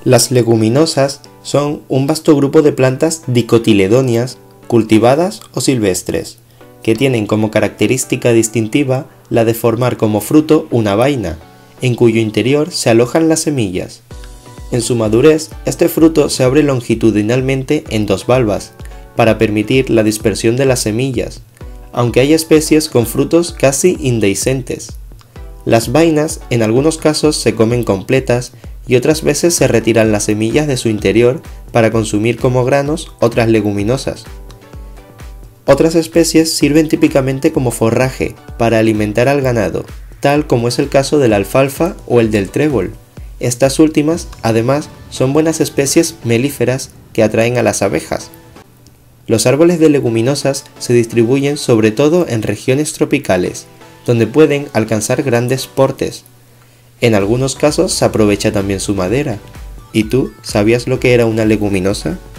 Las leguminosas son un vasto grupo de plantas dicotiledóneas, cultivadas o silvestres, que tienen como característica distintiva la de formar como fruto una vaina, en cuyo interior se alojan las semillas. En su madurez, este fruto se abre longitudinalmente en dos valvas, para permitir la dispersión de las semillas, aunque hay especies con frutos casi indehiscentes. Las vainas en algunos casos se comen completas y otras veces se retiran las semillas de su interior para consumir como granos otras leguminosas. Otras especies sirven típicamente como forraje para alimentar al ganado, tal como es el caso de la alfalfa o el del trébol. Estas últimas, además, son buenas especies melíferas que atraen a las abejas. Los árboles de leguminosas se distribuyen sobre todo en regiones tropicales, donde pueden alcanzar grandes portes. En algunos casos se aprovecha también su madera. ¿Y tú sabías lo que era una leguminosa?